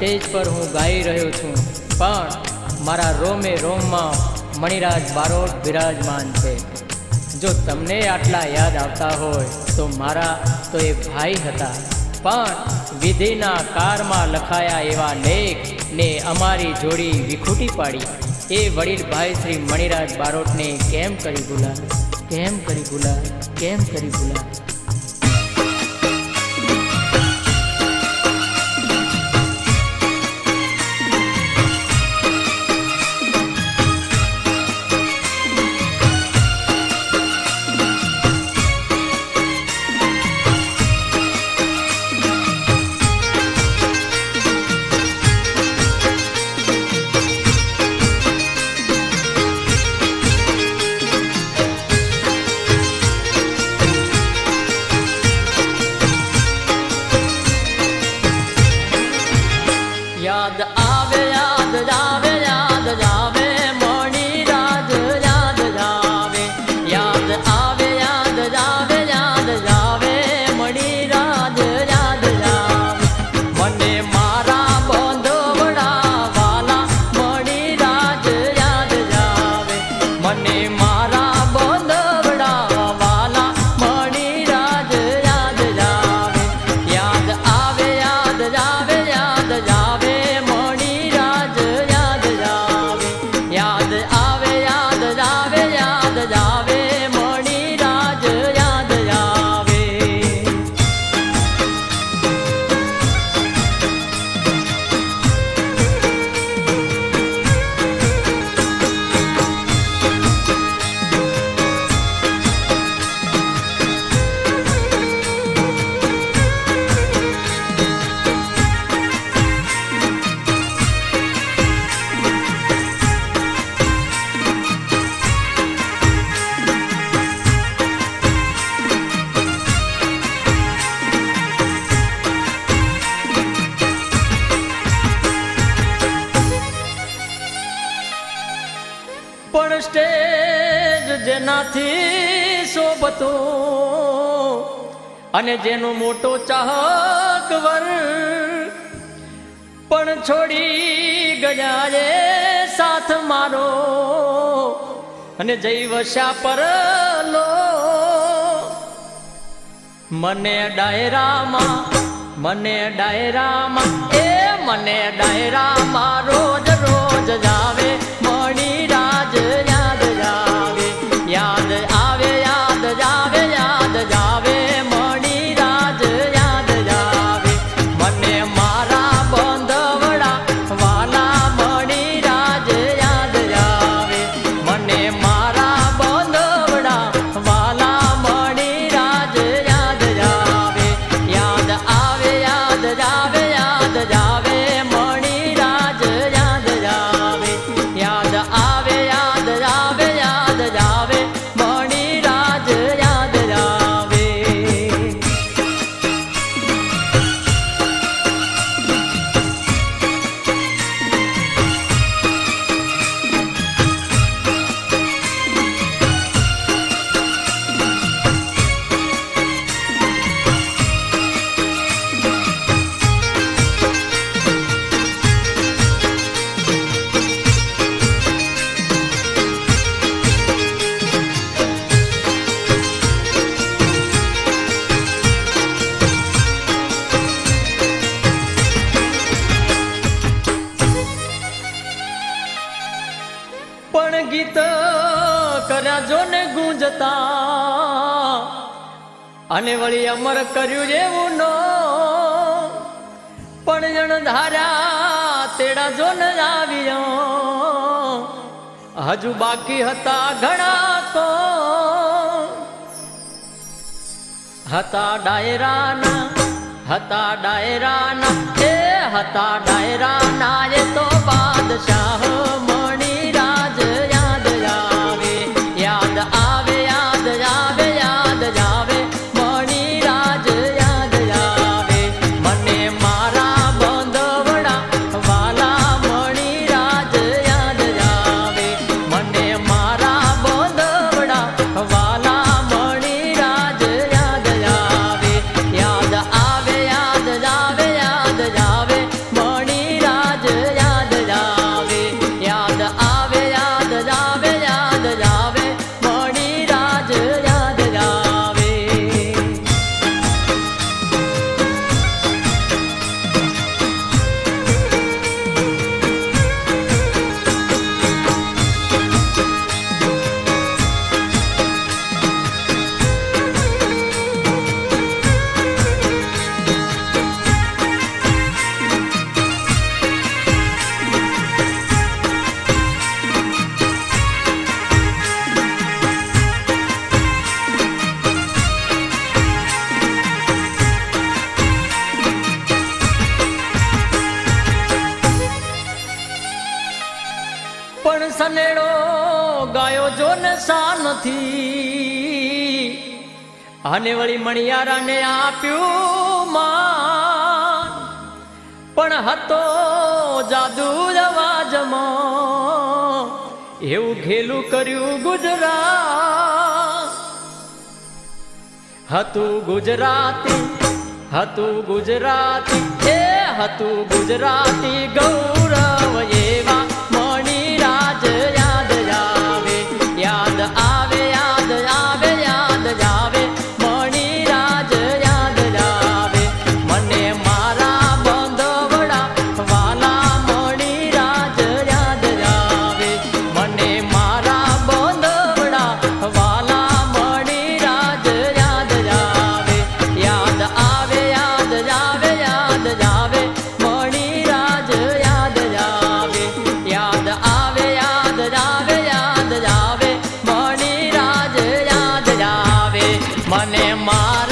Stage પર હું ગાઈ રહ્યો છું, પણ મારા રોમે રોમમાં મણિરાજ બારોટ બિરાજમાન છે. જો તમને આટલા યાદ આવતા હોય તો મારા તો એ ભાઈ હતા, પણ વિધિના કારમાં લખાયા એવા લેખ ને અમારી જોડી વિખૂટી પાડી. એ વડીલ ભાઈ શ્રી મણિરાજ બારોટને કેમ કરી ભૂલા, કેમ કરી ભૂલા, કેમ કરી ભૂલા. યાદ આવે યાદ જાવે, યાદ જાવે મણિરાજ યાદ જાવે. યાદ આવે યાદ જાવે, યાદ જાવે મણિરાજ યાદ જાવે. મને મારા બંધવડા વાલા મણિરાજ યાદ જાવે. મને મારા બંધવડા વાલા મણિરાજ યાદ જાવે. યાદ આવે યાદ જાવે, યાદ જાવે. પણ સ્ટેજ જેનાથી શોભતું અને જેનું મોટો ચાહક વર પણ છોડી ગયા એ સાથ મારો અને જઈ વસ્યા પરલો. મને ડાયરામાં એ મને ડાયરામાં રોજ રોજ જાવે મણિરાજ યાદ જાવે. યાદ આવે યાદ જાવે, યાદ જાવે મણિરાજ યાદ જાવે. મને મારા બંધવડા વાલા મણિરાજ યાદ જાવે. મને મારા બંધવડા વાલા મણિરાજ યાદ જાવે. યાદ આવે યાદ જાવે, યાદ જાવે મણિરાજ યાદ જાવે. યાદ આવે યાદ જાવે, યાદ જાવે મણિરાજ યાદ જાવે. પણ ગીત કર્યા જો ને ગુંજતા અને વળી અમર કર્યું જેવું નો. પણ જણ ધાર્યા તેડા જો ને આવ્યો હજુ બાકી હતા ઘણા તો. હતા ડાયરાના એ હતા ડાયરાના એ તો બાદશાહ મણિરાજ યાદ આવે. યાદ આવે યાદ આવે, યાદ જાવે મણિરાજ યાદ આવે. મને મારા બંધવડા વાલા મણિરાજ યાદ આવે. મને મારા બંધવડા વાલા મણિરાજ યાદ આવે. યાદ આવે યાદ જાવે, યાદ જાવે મણિરાજ પણ સનેડો ગાયો જો ને સા નથી, અને વળી મણિયારાને આપ્યું માન, પણ હતો જાદુ અવાજમાં, એવું ઘેલું કર્યું ગુજરાત. હતું ગુજરાતી, હતું ગુજરાતી, એ હતું ગુજરાતી ગૌરવ એવા મણિરાજ યાદ આવે, યાદ આવે, યાદ આવે, યાદ આવે, મણિરાજ યાદ આવે. મને મારા બંધવડા વાલા મણિરાજ યાદ આવે, મને મારા બંધવડા વાલા મણિરાજ યાદ આવે, યાદ આવે, યાદ આવે, યાદ આવે, મણિરાજ યાદ આવે, યાદ આવે, યાદ આવે, યાદ આવે, મણિરાજ યાદ આવે. મને મારા